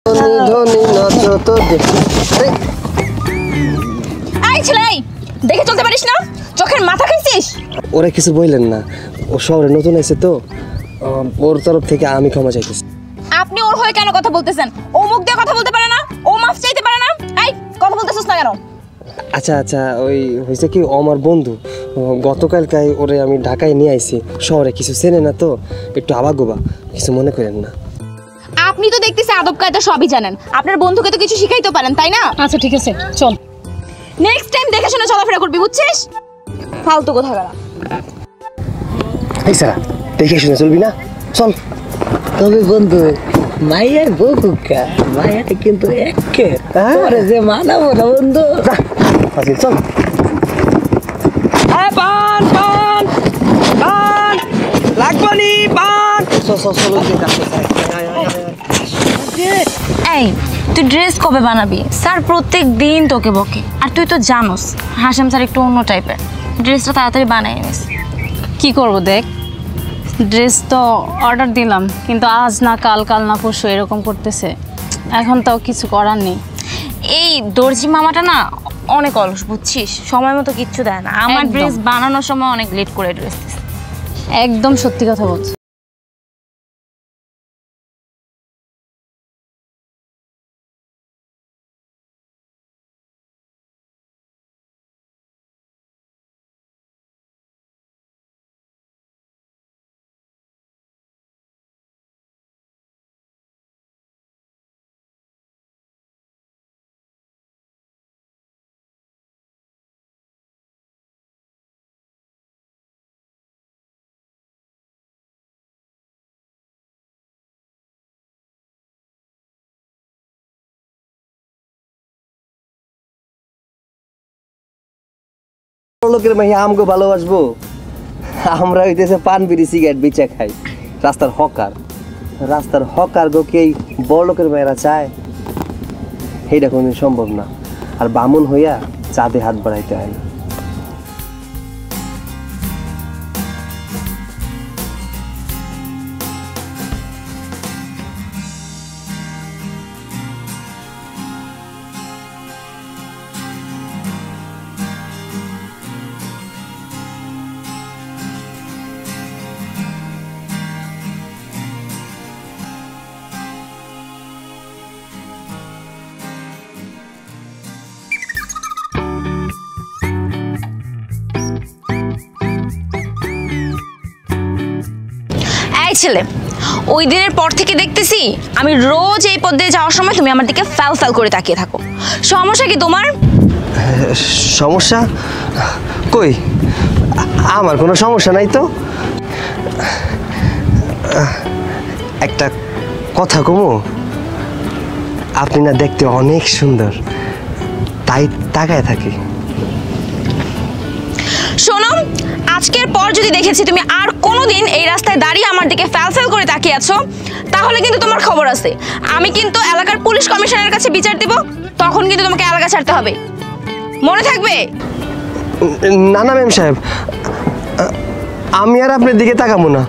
ধনী নাচো তো এই ছেলে দেখে চলতে পারিস না? চোখের মাথা খাইছিস? ওরা কিছু বললেন না, ও শহরে নতুন এসে তো, ওর তরফ থেকে আমি ক্ষমা চাইতেছি। আপনি ওর হয়ে কেন কথা বলতেছেন? ও মুখ দিয়ে কথা বলতে পারে না? ও মাফ চাইতে পারে না? এই কথা বলতেছিস না কেন? আচ্ছা আচ্ছা, ওই হয়েছে কি, ও আমার বন্ধু, গতকালকাই ওরে আমি ঢাকায় নিয়ে আইছি। শহরে কিছু চেনে না তো, একটু আবাগোবা, কিছু মনে করেন না। আপনি তো দেখতেছি আদব কায়দা সবই জানেন, আপনার বন্ধুকে তো কিছু শিখাইতে পারেন, তাই না? আচ্ছা ঠিক আছে, চল। নেক্সট টাইম দেখে শুনে চলাফেরা করবি, বুঝছিস? ফালতু কথা গালা। এই স্যার, দেখে শুনে চলবি না, চল। তবে বন্ধু, মাইয়ার বউ কুকা, মাইয়াটা কিন্তু একে তোরে যে মানাবো না বন্ধু। চল। পান পান পান লাগবো নি পান। এই তুই ড্রেস কবে বানাবি? স্যার প্রত্যেক দিন তোকে বকে, আর তুই তো জানোস হাসেম স্যার একটু অন্য টাইপের। ড্রেসটা তাড়াতাড়ি বানাই নিস। কি করব দেখ, ড্রেস তো অর্ডার দিলাম, কিন্তু আজ না কাল, কাল না পরশু এরকম করতেছে। এখন তাও কিছু করার নেই। এই দর্জি মামাটা না অনেক অলস, বুঝছিস? সময় মতো কিচ্ছু দেয় না। আমার একদম। ড্রেস বানানোর সময় অনেক লেট করে ড্রেস দিস। একদম সত্যি কথা বলছি। লোকের মাইয়া আমগো ভালোবাসবো? আমরা হইতেছে পান বিড়ি সিগারেট বেচা খাই, রাস্তার হকার। রাস্তার হকার গোকে এই বড় লোকের মেয়েরা চায়? এইটা কোনদিন সম্ভব না। আর বামুন হইয়া চাঁদে হাত বাড়াইতে হয় না। এই ছেলে, ওই দিনের পর থেকে দেখতেছি আমি রোজ এই পথ দিয়ে যাওয়ার সময় তুমি আমার দিকে ফ্যাল ফ্যাল করে তাকিয়ে থাকো। সমস্যা কি তোমার? সমস্যা কই? আমার কোনো সমস্যা নাই তো। একটা কথা কমু, আপনি না দেখতে অনেক সুন্দর, তাই তাকায় থাকি। শোনো, আজকের পর যদি দেখেছি তুমি আর কোনোদিন এই রাস্তায় দাঁড়িয়ে আমার দিকে ফ্যাল ফ্যাল করে তাকিয়ে আছো, তাহলে কিন্তু তোমার খবর আছে। আমি কিন্তু এলাকার পুলিশ কমিশনারের কাছে বিচার দিব, তখন কিন্তু তোমাকে এলাকা ছাড়তে হবে, মনে থাকবে? না না ম্যাম সাহেব, আমি আর আপনার দিকে তাকাবো না।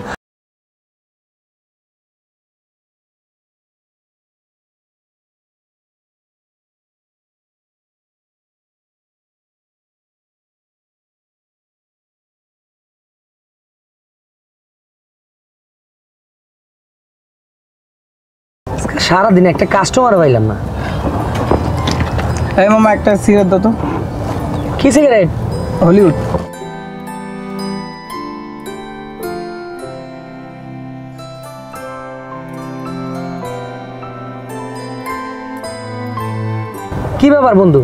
সারাদিন একটা কাস্টমার পাইলাম না। এই মামা একটা সিগারেট দাও তো। কি সিগারেট? হলিউড। কি ব্যাপার বন্ধু,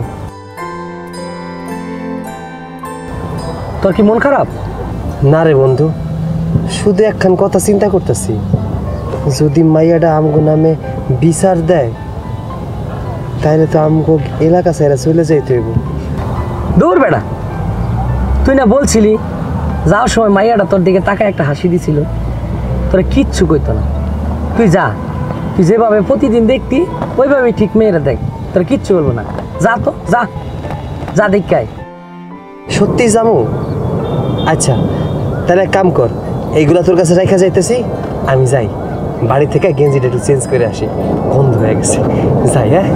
তোর কি মন খারাপ? না রে বন্ধু, শুধু একখান কথা চিন্তা করতেছি, যদি মাইয়াটা আমগো নামে বিচার দেয় তাহলে তো আমগো এলাকা ছেড়ে চলে যাইতে হইব। দূর বেটা, তুই না বলছিলি যাওয়ার সময় মাইয়াটা তোর দিকে তাকায় একটা হাসি দিছিল, তোরা কিচ্ছু কইতো না। তুই যা, তুই যেভাবে প্রতিদিন দেখতি ওইভাবে ঠিক মেয়েরা দেখ, তোর কিচ্ছু বলবো না। যা তো, যা যা দেখাই। সত্যি যাবো? আচ্ছা তাহলে এক কাম কর, এইগুলা তোর কাছে রেখা যাইতেছি, আমি যাই, বাড়ি থেকে গেঞ্জিটা একটু চেঞ্জ করে আসি, গন্ধ হয়ে গেছে। যাই। হ্যাঁ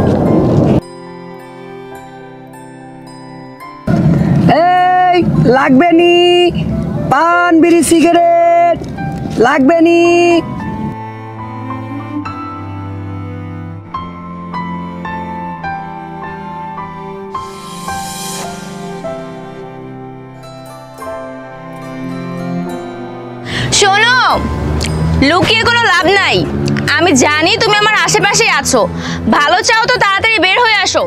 এই লাগবে নি পান বিড়ি সিগারেট লাগবে নি? শোনো, লুকিয়ে কোনো লাভ নাই। আমি জানি তুমি আমার আশেপাশে আছো। ভালো চাও তো তাড়াতাড়ি বের হয়ে আসো।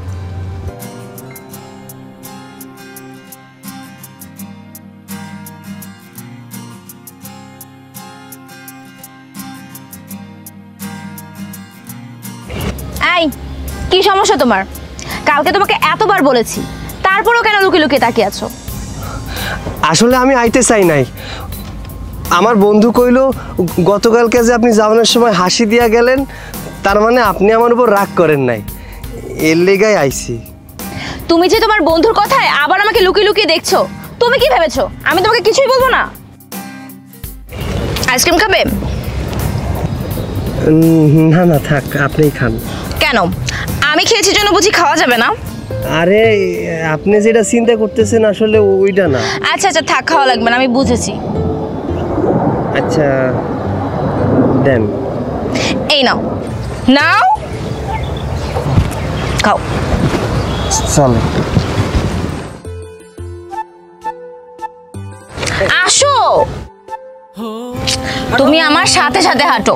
এই, কি সমস্যা তোমার? কালকে তোমাকে এতবার বলেছি, তারপরেও কেন লুকিয়ে লুকিয়ে তাকিয়ে আছো? আসলে আমি আইতে চাই নাই। আমার বন্ধু কইল গতকালকে যে আপনি যাওয়ানোর সময় হাসি দিয়া গেলেন, তার মানে আপনি আমার উপর রাগ করেন নাই, এর লেগাই আইছি। তুমি যে তোমার বন্ধুর কথায় আবার আমাকে লুকিয়ে লুকিয়ে দেখছো, তুমি কি ভেবেছো আমি তোমাকে কিছুই বলবো না? আইসক্রিম খাবে? না না থাক, আপনিই খান। কেন, আমি খেয়েছি জন্য বুঝি খাওয়া যাবে না? আরে আপনি যেটা চিন্তা করতেছেন আসলে ওইটা না। আচ্ছা আচ্ছা থাক, খাওয়া লাগবে না, আমি বুঝেছি। আচ্ছা দেন। এই নাও, নাও খাও। চলো। আসো, তুমি আমার সাথে সাথে হাঁটো।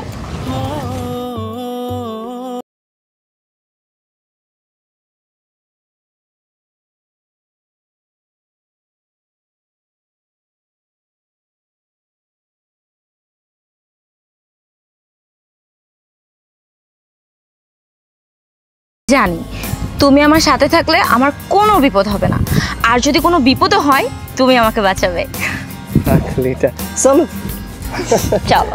জানি তুমি আমার সাথে থাকলে আমার কোনো বিপদ হবে না, আর যদি কোনো বিপদও হয় তুমি আমাকে বাঁচাবে। চলো চলো,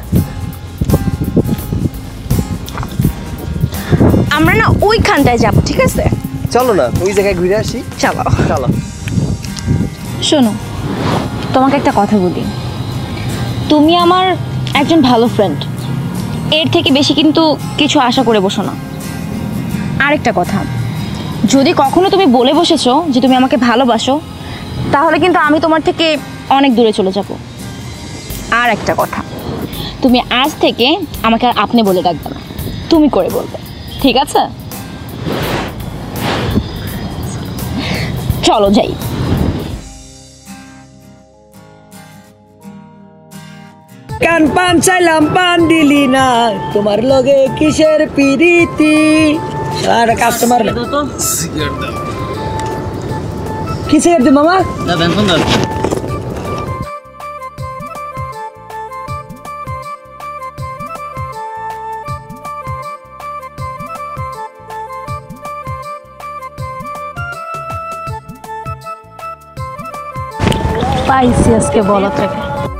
আমরা না ওইখানটায় যাব, ঠিক আছে? চলো না, ওই জায়গায় ঘুরে আসি। চলো চলো। শোনো, তোমাকে একটা কথা বলি। তুমি আমার একজন ভালো ফ্রেন্ড, এর থেকে বেশি কিন্তু কিছু আশা করে বসো না। আরেকটা কথা, যদি কখনো তুমি বলে বসেছো যে তুমি আমাকে ভালোবাসো, তাহলে কিন্তু আমি তোমার থেকে অনেক দূরে চলে যাব। আর একটা কথা, তুমি আজ থেকে আমাকে আর আপনি বলে ডাকবে না, তুমি করে বলবে, ঠিক আছে? চলো যাই। কান পান চাইলাম পান দিলি না, তোমার লগে কিসের পিরিতি? সারা কাস্টমার কি সিগারেট দে মামা? পাইছি আজকে বলা থেকে।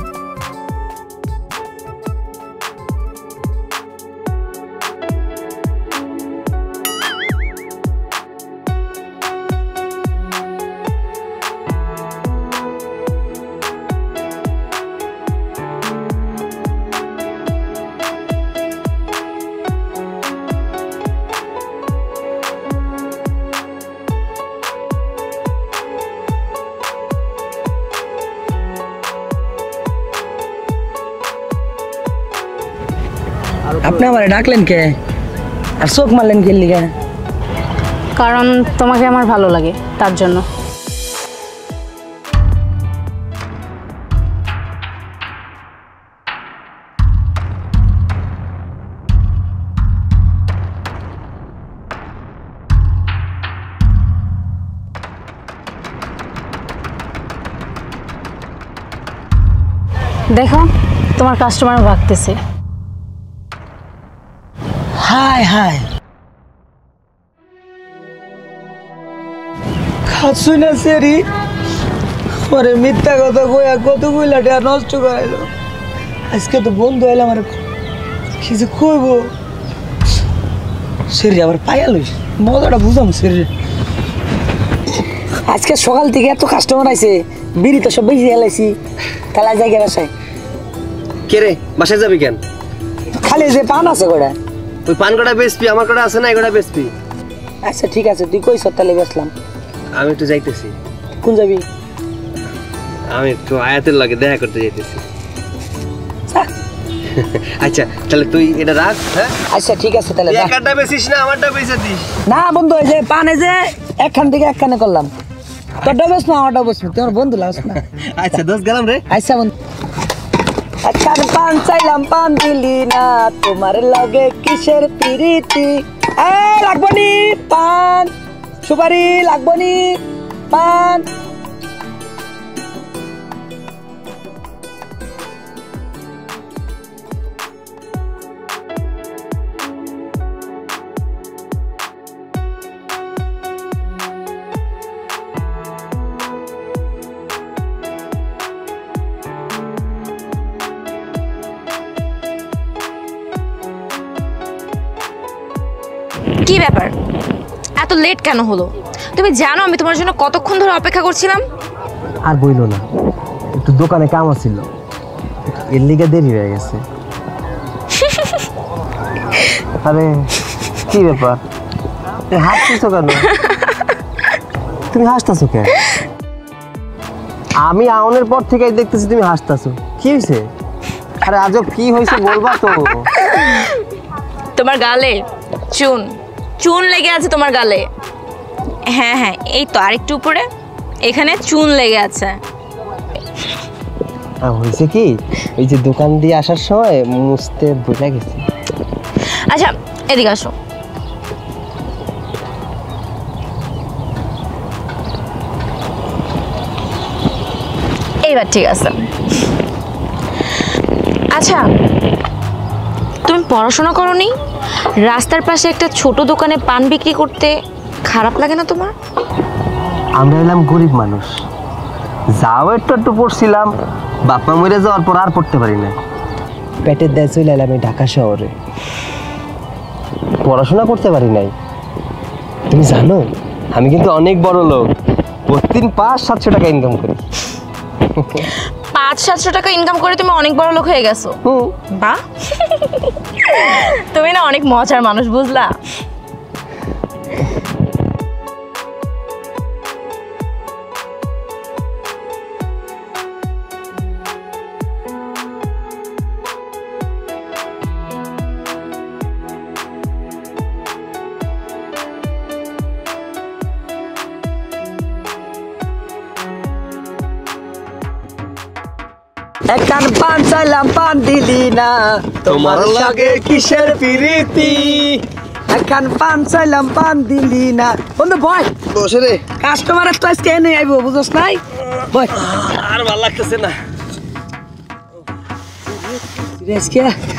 আপনি আমারে ডাকলেন কে আর চোখ মারলেন কে লিগে? কারণ তোমাকে আমার ভালো লাগে, তার জন্য। দেখো তোমার কাস্টমার ভাগতেছে। হাই হাই খাচ্ছুই না সেরি, ওরে মিথ্যা কথা কইয়া কত কইলাটা নষ্ট করাইলো। আজকে তো বন্ধু এলাম, আমার কিছু কইব সেরি আবার পাইয়া লইস, মজাটা বুঝাম সেরি। আজকে সকাল থেকে এত কাস্টমার আইছে, বিড়ি তো সব বেশি হেলাইছি, তাহলে জায়গা বাসায়। কে রে, বাসায় যাবি কেন? খালি যে পান আছে গোড়া। ওই পান কটা বেচবি, আমার কটা আছে না, এই কটা বেচবি। আচ্ছা ঠিক আছে, তুই কইছ তাহলে বেচলাম। আমি একটু যাইতেছি। কোন যাবি? আমি একটু আয়াতের লাগে দেখা করতে যাইতেছি। আচ্ছা তাহলে তুই এটা রাখ। হ্যাঁ আচ্ছা ঠিক আছে তাহলে যা। একটা বেচিস না, আমারটা বেচে দিস। না বন্ধু, এই যে পানে যে একখান থেকে একখানে করলাম, তোরটা বেশ না আমারটা বসবি, তোমার বন্ধু লাগাস না। আচ্ছা দোষ গেলাম রে। আচ্ছা বন্ধু। একখান পান চাইলাম, পান দিলি না, তোমার লগে কিসের প্রীতি? লাগবো নি পান, সুপারি লাগবো নি পান। কি ব্যাপার, এত লেট কেন হলো? তুমি জানো আমি তোমার জন্য কতক্ষণ ধরে অপেক্ষা করছিলাম? আর বইলো না, একটু দোকানে কাম ছিল, এর লিগে দেরি হয়ে গেছে। আরে কি ব্যাপার, হাসতেছো কেন? তুমি হাসতেছো কেন? আমি আউনের পর থেকে দেখতেছি তুমি হাসতেছো, কি হয়েছে? আরে আজব কি হয়েছে বলবা তো। তোমার গালে চুন চুন লেগে আছে তোমার গালে। হ্যাঁ হ্যাঁ, এই তো আরেকটু উপরে এখানে চুন লেগে আছে। হয়েছে কি, এই যে দোকান দিয়ে আসার সময় মুছতে ভুলে গেছি। আচ্ছা এদিকে আসো। এইবার ঠিক আছে। আচ্ছা তুমি পড়াশোনা করোনি? রাস্তার পাশে একটা ছোট দোকানে পান বিক্রি করতে খারাপ লাগে না তোমার? আমরা এলাম গরিব মানুষ, যাও একটু একটু পড়ছিলাম, বাপমা মরে যাওয়ার পর আর পড়তে পারি না। পেটের দায় চলে এলাম এই ঢাকা শহরে, পড়াশোনা করতে পারি নাই। তুমি জানো আমি কিন্তু অনেক বড় লোক, প্রতিদিন 500-700 টাকা ইনকাম করি। 500-700 টাকা ইনকাম করে তুমি অনেক বড় লোক হয়ে গেছো। বাহ, তুমি না অনেক মজার মানুষ, বুঝলা? একখান পান চাইলাম, পান দিলি না, তোমার লাগে কিসের প্রীতি? একখান পান চাইলাম, পান দিলি না। বন্ধু বয়, বসে রে। কাস্টমারের তো আজকে এনে আইবো, বুঝছ নাই? বয়। আর ভালো লাগতেছে না। আজকে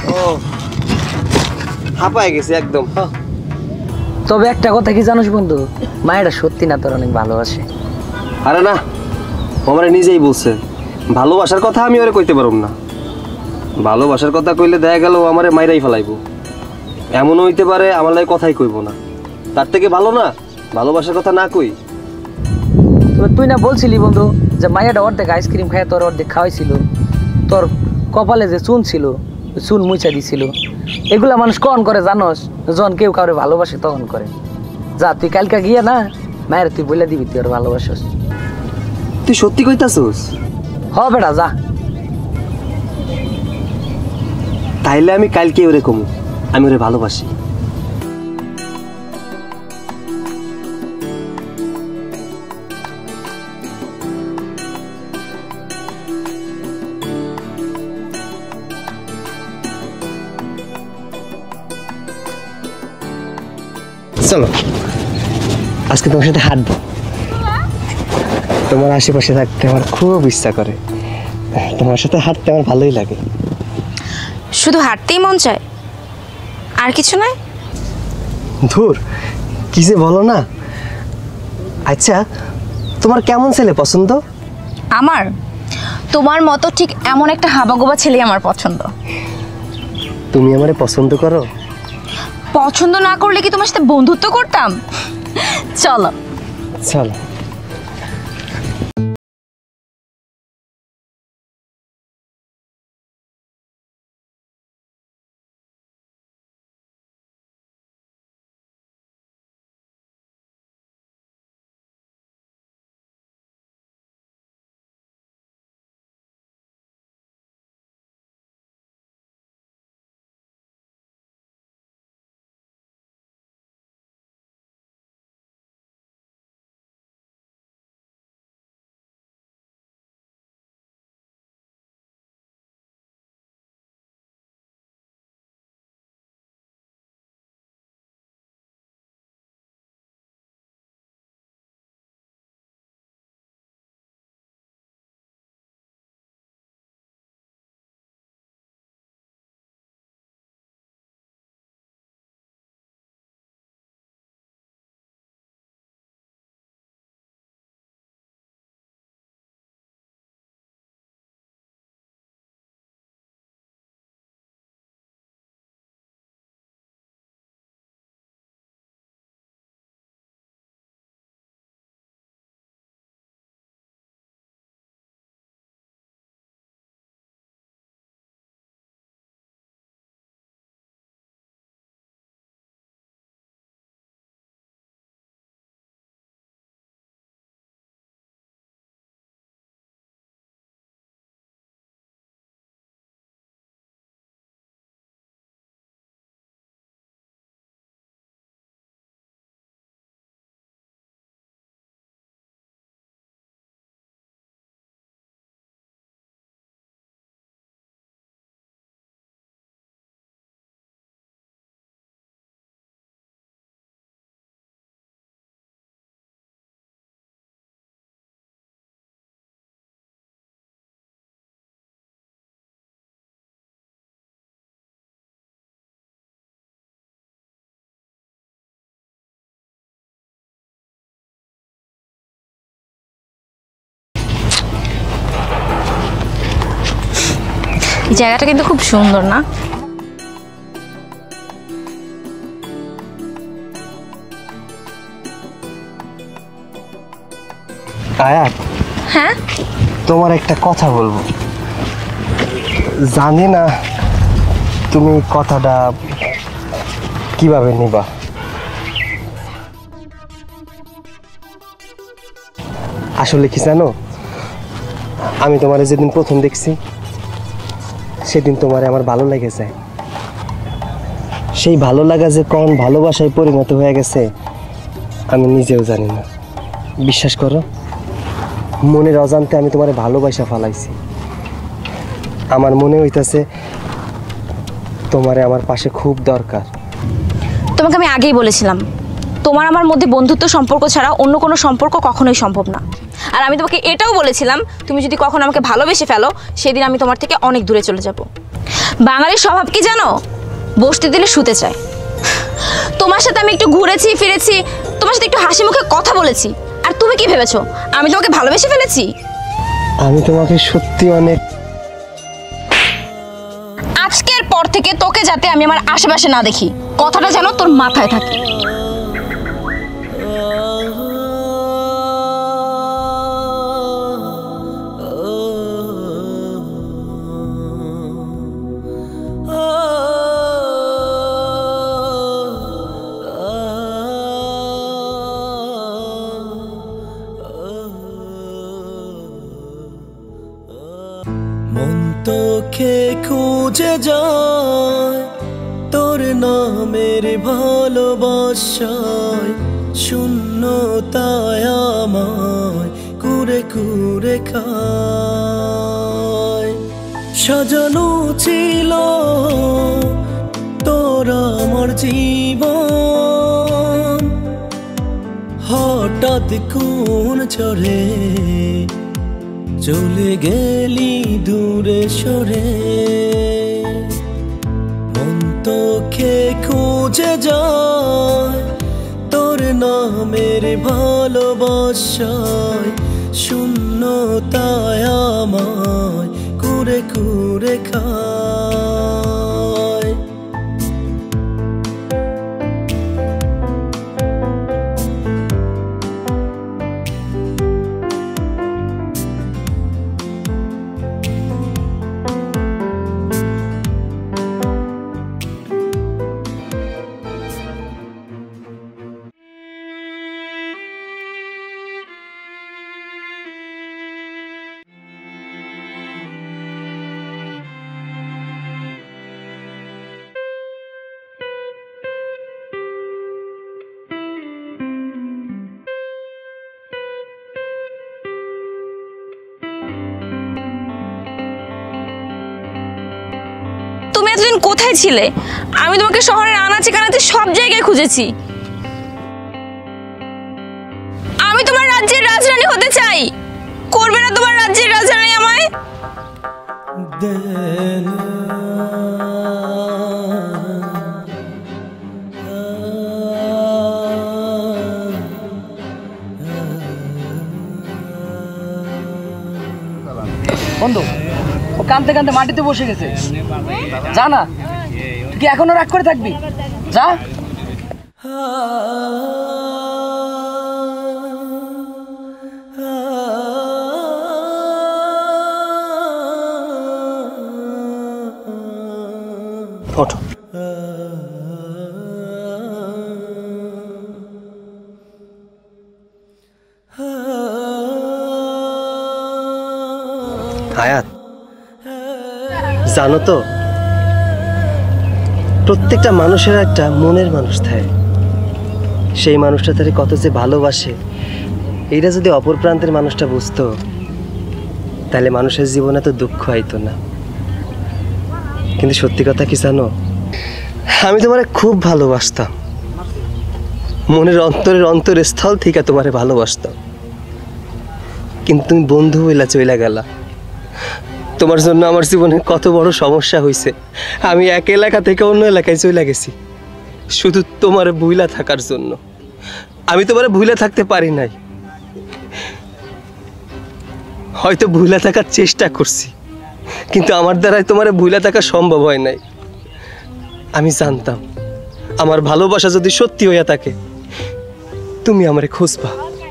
হাঁপায় গেছে একদম। তবে একটা কথা কি জানোস বন্ধু, মায়েরা সত্যি না তোর অনেক ভালোবাসে। আরে না, আমার নিজেই বলছে ভালোবাসার কথা, আমি ওরে কইতে পারব না। ভালোবাসার কথা কইলে দেখা গেল আমারে মাইরাই ফেলাইবো, এমনও হইতে পারে আমার লাগে কথাই কইব না। তার থেকে ভালো না ভালোবাসার কথা না কই। তবে তুই না বলছিলি বন্ধু যে মায়েরা অর্ধেক আইসক্রিম খায়, তোর অর্ধেক খাওয়াইছিল, তোর কপালে যে চুন ছিল চুন মুছা দিছিল। এগুলা মানুষ কখন করে জানোস? যখন কেউ কাউরে ভালোবাসে তখন করে। যা তুই কালকে গিয়ে না মায়ের তুই বলে দিবি তুই ওর ভালোবাসস। তুই সত্যি কইতাছস? হ বেটা যা। তাইলে আমি কালকে ওরে কমু আমি ওরে ভালোবাসি। চলো আজকে তোমার সাথে হাঁটবো, তোমার আশেপাশে থাকতে আমার খুব ইচ্ছা করে, তোমার সাথে হাঁটতে আমার ভালোই লাগে। শুধু হাঁটতেই মন চায়, আর কিছু নয়? ধুর কি যে বলো না। আচ্ছা তোমার কেমন ছেলে পছন্দ? আমার তোমার মতো ঠিক এমন একটা হাবাগোবা ছেলে আমার পছন্দ। তুমি আমারে পছন্দ করো? পছন্দ না করলে কি তোমার সাথে বন্ধুত্ব করতাম? চলো চলো। জায়গাটা কিন্তু খুব সুন্দর না? আয়াত, হ্যাঁ, তোমার একটা কথা বলবো। জানি না তুমি কথাটা কিভাবে নিবা। আসলে কি জানো, আমি তোমারে যেদিন প্রথম দেখছি সেদিন তোমারে আমার ভালো লেগেছে। সেই ভালো লাগা যে কোন ভালোবাসায় পরিণত হয়ে গেছে আমি নিজেও জানি না। বিশ্বাস করো, মনের অজান্তে আমি তোমারে ভালোবাসা ফালাইছি। আমার মনে হইতাছে তোমারে আমার পাশে খুব দরকার। তোমাকে আমি আগেই বলেছিলাম তোমার আমার মধ্যে বন্ধুত্ব সম্পর্ক ছাড়া অন্য কোনো সম্পর্ক কখনোই সম্ভব না। আর আমি তোমাকে এটাও বলেছিলাম তুমি যদি কখনো আমাকে ভালোবেসে ফেলো সেদিন আমি তোমার থেকে অনেক দূরে চলে যাব। বাঙালির স্বভাব কি জানো, বসতে দিলে শুতে চায়। তোমার সাথে আমি একটু ঘুরেছি ফিরেছি, তোমার সাথে একটু হাসি মুখে কথা বলেছি, আর তুমি কি ভেবেছো আমি তোমাকে ভালোবেসে ফেলেছি? আমি তোমাকে সত্যি অনেক। আজকের পর থেকে তোকে যাতে আমি আমার আশেপাশে না দেখি, কথাটা যেন তোর মাথায় থাকে। মন তোকে খুঁজে যায় তোর নামের ভালোবাসায়, শূন্যতায় আমায় কুরে কুরে খায়। সাজানো ছিল তোর আমার জীবন, হঠাৎ কোন চড়ে চলে গেলি দূরে সরে। মন তোকে খুঁজে যায় তোর নামের ভালোবাসায়, শূন্যতায় আমায় কুরে কুরে খায়। তুমি এতদিন কোথায় ছিলে? আমি তোমাকে শহরের আনাচে কানাচে সব জায়গায় খুঁজেছি। আমি তোমার রাজ্যের রাজরানী হতে চাই, করবে না তোমার রাজ্যের রাজরানী আমায়? বন্ধু, ও কানতে কানতে মাটিতে বসে গেছে। যা না, তুই কি এখনো রাগ করে থাকবি? যা। ওঠো। আয়াত, জানো তো প্রত্যেকটা মানুষের একটা মনের মানুষ থাকে। সেই মানুষটা তারে কত যে ভালোবাসে এইটা যদি অপর প্রান্তের মানুষটা বুঝতো তাহলে মানুষের জীবনে তো দুঃখ আইতো না। কিন্তু সত্যি কথা কি জানো, আমি তোমারে খুব ভালোবাসতাম, মনের অন্তরের অন্তরস্থল থেকে তোমারে ভালোবাসতাম। কিন্তু তুমি বন্ধু হইলা চইলা গেলা। তোমার জন্য আমার জীবনে কত বড় সমস্যা হয়েছে। আমি এক এলাকা থেকে অন্য এলাকায় চলে গেছি শুধু তোমার ভুইলা থাকার জন্য। আমি তোমার ভুইলা থাকতে পারি নাই, হয়তো ভুইলা থাকার চেষ্টা করছি কিন্তু আমার দ্বারাই তোমারে ভুলে থাকা সম্ভব হয় নাই। আমি জানতাম আমার ভালোবাসা যদি সত্যি হইয়া থাকে তুমি আমারে খুঁজবা।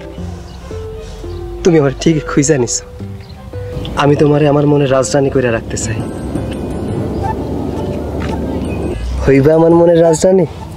তুমি আমার ঠিকই খুঁজা নিছ। আমি তোমারে আমার মনে রাজধানী করে রাখতে চাই। হইবা আমার মনের রাজধানী?